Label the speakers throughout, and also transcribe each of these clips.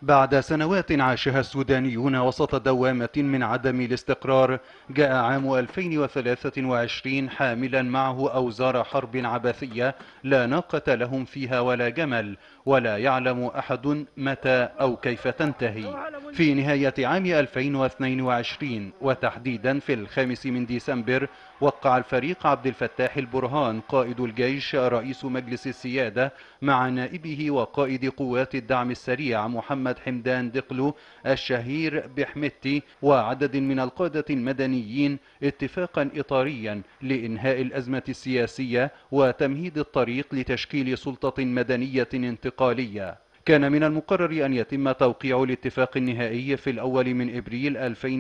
Speaker 1: بعد سنوات عاشها السودانيون وسط دوامة من عدم الاستقرار، جاء عام 2023 حاملا معه أوزار حرب عبثية لا ناقة لهم فيها ولا جمل، ولا يعلم أحد متى أو كيف تنتهي. في نهاية عام 2022 وتحديدا في 5 ديسمبر، وقع الفريق عبد الفتاح البرهان قائد الجيش رئيس مجلس السيادة مع نائبه وقائد قوات الدعم السريع محمد حمدان دقلو الشهير بحمتي وعدد من القادة المدنيين اتفاقا إطاريا لإنهاء الأزمة السياسية وتمهيد الطريق لتشكيل سلطة مدنية انتقالية. كان من المقرر أن يتم توقيع الاتفاق النهائي في الأول من إبريل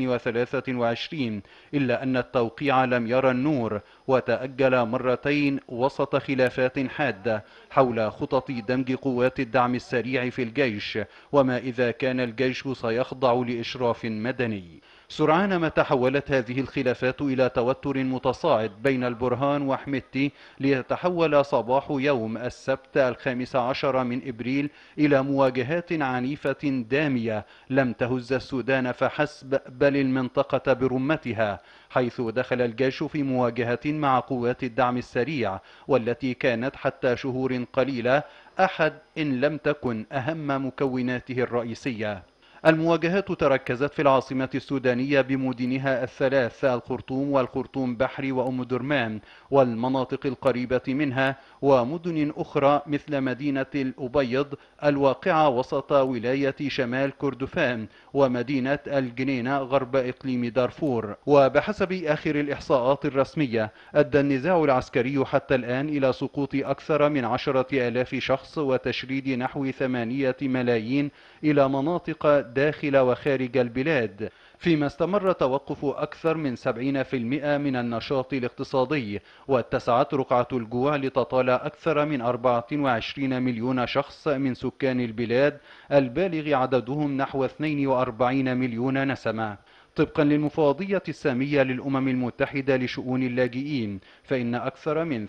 Speaker 1: 2023، إلا أن التوقيع لم يرى النور وتأجل مرتين وسط خلافات حادة حول خطط دمج قوات الدعم السريع في الجيش، وما إذا كان الجيش سيخضع لإشراف مدني. سرعان ما تحولت هذه الخلافات إلى توتر متصاعد بين البرهان وحمدتي، ليتحول صباح يوم السبت 15 من إبريل إلى مواجهات عنيفة دامية لم تهز السودان فحسب بل المنطقة برمتها، حيث دخل الجيش في مواجهة مع قوات الدعم السريع، والتي كانت حتى شهور قليلة أحد إن لم تكن أهم مكوناته الرئيسية. المواجهات تركزت في العاصمة السودانية بمدنها الثلاث الخرطوم والخرطوم بحري وأم درمان والمناطق القريبة منها، ومدن أخرى مثل مدينة الأبيض الواقعة وسط ولاية شمال كردفان ومدينة الجنينة غرب إقليم دارفور. وبحسب آخر الإحصاءات الرسمية، أدى النزاع العسكري حتى الآن إلى سقوط أكثر من 10,000 شخص وتشريد نحو 8 ملايين إلى مناطق داخل وخارج البلاد، فيما استمر توقف أكثر من 70% من النشاط الاقتصادي، واتسعت رقعة الجوع لتطال أكثر من 24 مليون شخص من سكان البلاد البالغ عددهم نحو 42 مليون نسمة. طبقا للمفوضية السامية للأمم المتحدة لشؤون اللاجئين، فإن أكثر من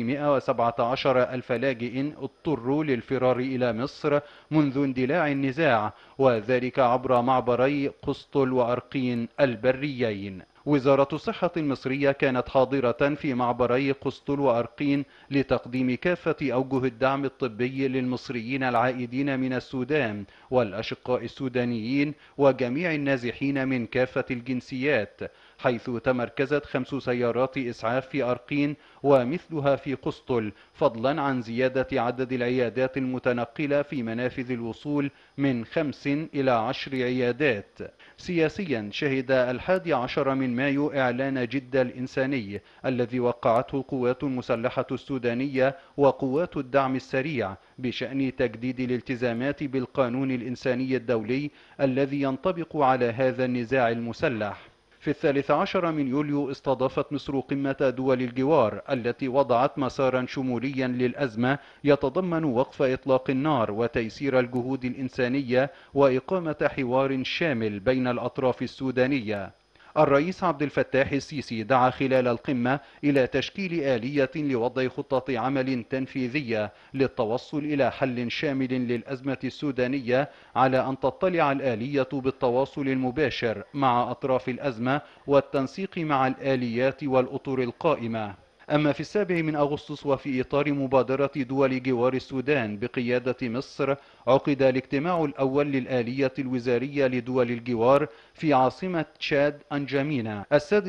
Speaker 1: 317 ألف لاجئ اضطروا للفرار إلى مصر منذ اندلاع النزاع، وذلك عبر معبري قسطل وأرقين البريين. وزارة الصحة المصرية كانت حاضرة في معبري قسطل وأرقين لتقديم كافة أوجه الدعم الطبي للمصريين العائدين من السودان والأشقاء السودانيين وجميع النازحين من كافة الجنسيات، حيث تمركزت 5 سيارات إسعاف في أرقين ومثلها في قسطل، فضلا عن زيادة عدد العيادات المتنقلة في منافذ الوصول من 5 إلى 10 عيادات. سياسيا، شهد 11 من مايو إعلان جدة الإنساني الذي وقعته القوات المسلحة السودانية وقوات الدعم السريع بشأن تجديد الالتزامات بالقانون الإنساني الدولي الذي ينطبق على هذا النزاع المسلح. في 13 من يوليو استضافت مصر قمة دول الجوار التي وضعت مسارا شموليا للأزمة يتضمن وقف إطلاق النار وتيسير الجهود الإنسانية وإقامة حوار شامل بين الأطراف السودانية. الرئيس عبد الفتاح السيسي دعا خلال القمة إلى تشكيل آلية لوضع خطة عمل تنفيذية للتوصل إلى حل شامل للأزمة السودانية، على أن تطلع الآلية بالتواصل المباشر مع أطراف الأزمة والتنسيق مع الآليات والأطر القائمة. أما في 7 من أغسطس وفي إطار مبادرة دول جوار السودان بقيادة مصر، عقد الاجتماع الأول للآلية الوزارية لدول الجوار في عاصمة تشاد أنجامينا.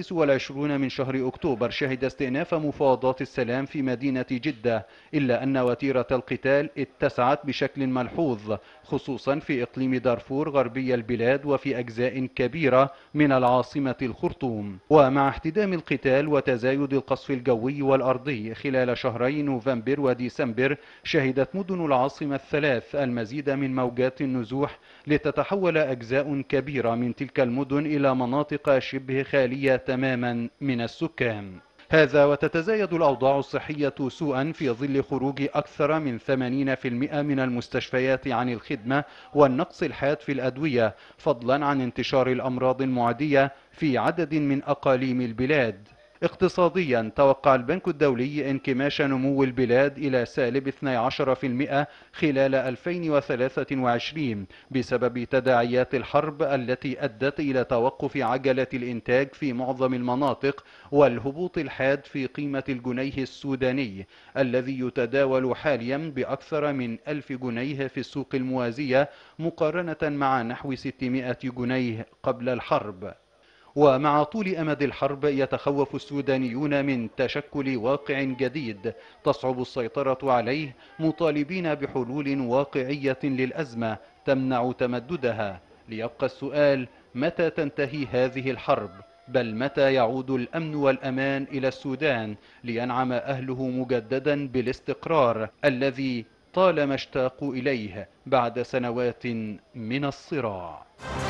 Speaker 1: 26 من شهر أكتوبر شهد استئناف مفاوضات السلام في مدينة جدة، إلا أن وتيرة القتال اتسعت بشكل ملحوظ، خصوصا في إقليم دارفور غربي البلاد وفي أجزاء كبيرة من العاصمة الخرطوم. ومع احتدام القتال وتزايد القصف الجوي والأرضي خلال شهري نوفمبر وديسمبر، شهدت مدن العاصمة الثلاث المزيد من موجات النزوح، لتتحول أجزاء كبيرة من تلك المدن إلى مناطق شبه خالية تماما من السكان. هذا وتتزايد الأوضاع الصحية سوءا في ظل خروج أكثر من 80% من المستشفيات عن الخدمة والنقص الحاد في الأدوية، فضلا عن انتشار الأمراض المعدية في عدد من أقاليم البلاد. اقتصاديا، توقع البنك الدولي انكماش نمو البلاد إلى سالب 12% خلال 2023 بسبب تداعيات الحرب التي أدت إلى توقف عجلة الإنتاج في معظم المناطق والهبوط الحاد في قيمة الجنيه السوداني الذي يتداول حاليا بأكثر من 1000 جنيه في السوق الموازية مقارنة مع نحو 600 جنيه قبل الحرب. ومع طول أمد الحرب يتخوف السودانيون من تشكل واقع جديد تصعب السيطرة عليه، مطالبين بحلول واقعية للأزمة تمنع تمددها. ليبقى السؤال: متى تنتهي هذه الحرب؟ بل متى يعود الأمن والأمان إلى السودان لينعم أهله مجددا بالاستقرار الذي طالما اشتاقوا إليه بعد سنوات من الصراع؟